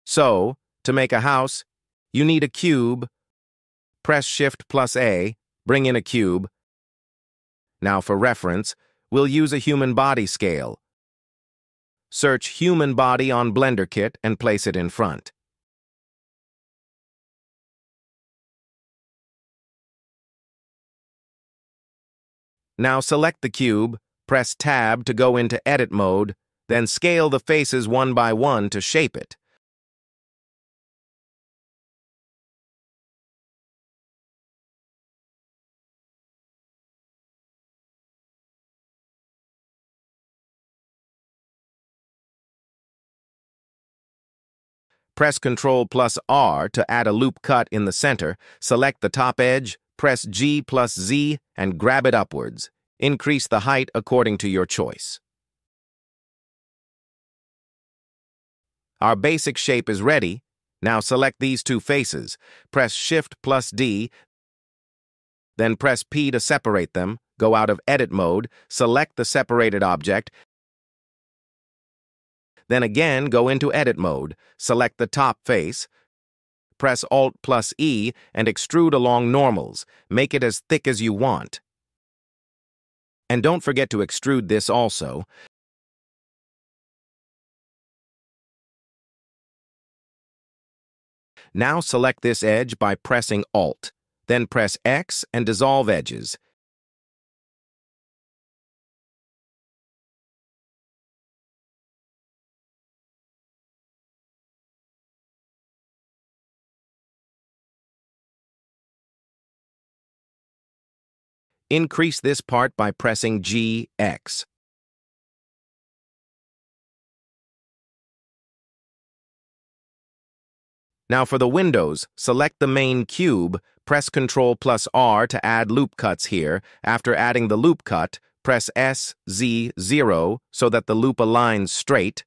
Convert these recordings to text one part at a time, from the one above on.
So, to make a house, you need a cube. Press Shift plus A, bring in a cube. Now for reference, we'll use a human body scale. Search Human Body on Blender Kit and place it in front. Now select the cube, press Tab to go into Edit mode, then scale the faces one by one to shape it. Press Ctrl plus R to add a loop cut in the center, select the top edge, press G plus Z and grab it upwards. Increase the height according to your choice. Our basic shape is ready. Now select these two faces. Press Shift plus D, then press P to separate them. Go out of Edit mode, select the separated object, then again go into Edit mode, select the top face, press Alt plus E and extrude along normals. Make it as thick as you want. And don't forget to extrude this also. Now select this edge by pressing Alt, then press X and dissolve edges. Increase this part by pressing GX. Now for the windows, select the main cube, press Ctrl plus R to add loop cuts here. After adding the loop cut, press SZ0 so that the loop aligns straight.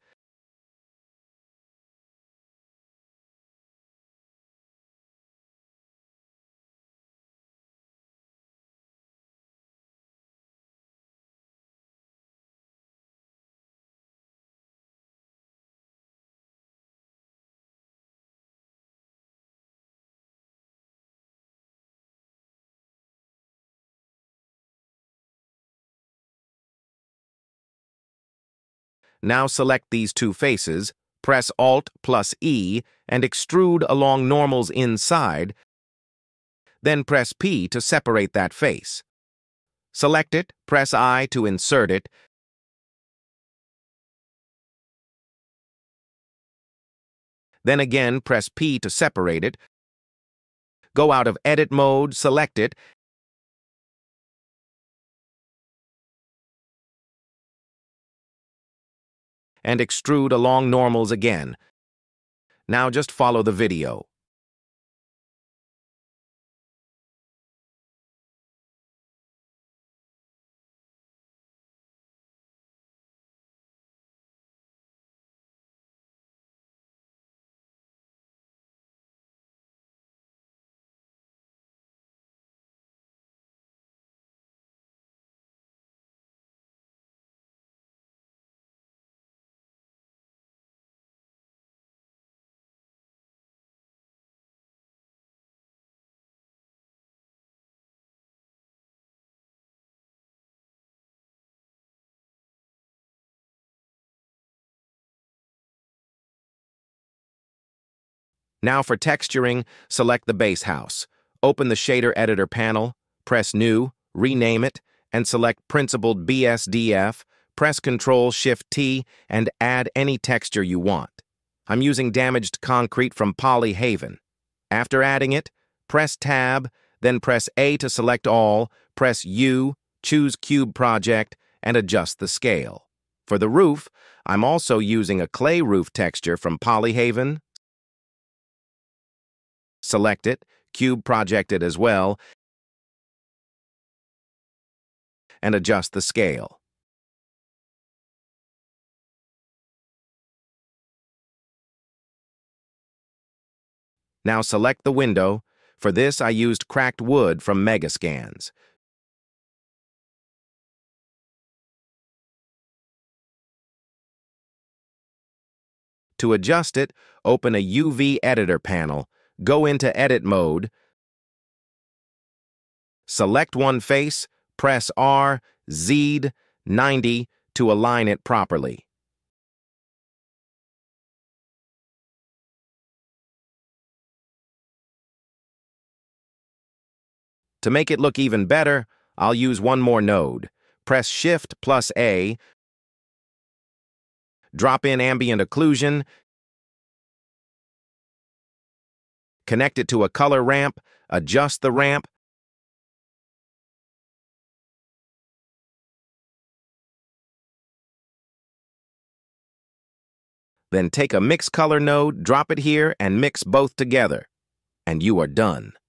Now select these two faces, press Alt plus E and extrude along normals inside, then press P to separate that face. Select it, press I to insert it, then again press P to separate it, go out of Edit mode, select it, and extrude along normals again. Now just follow the video. Now for texturing, select the base house. Open the Shader Editor panel, press New, rename it, and select Principled BSDF, press Ctrl-Shift-T, and add any texture you want. I'm using damaged concrete from Polyhaven. After adding it, press Tab, then press A to select all, press U, choose Cube Project, and adjust the scale. For the roof, I'm also using a clay roof texture from Polyhaven. Select it, Cube Project it as well, and adjust the scale. Now select the window. For this, I used cracked wood from Megascans. To adjust it, open a UV editor panel, go into Edit mode, select one face, press R, Z 90 to align it properly. To make it look even better, I'll use one more node. Press Shift plus A, drop in ambient occlusion, connect it to a color ramp, adjust the ramp, then take a mix color node, drop it here, and mix both together. And you are done.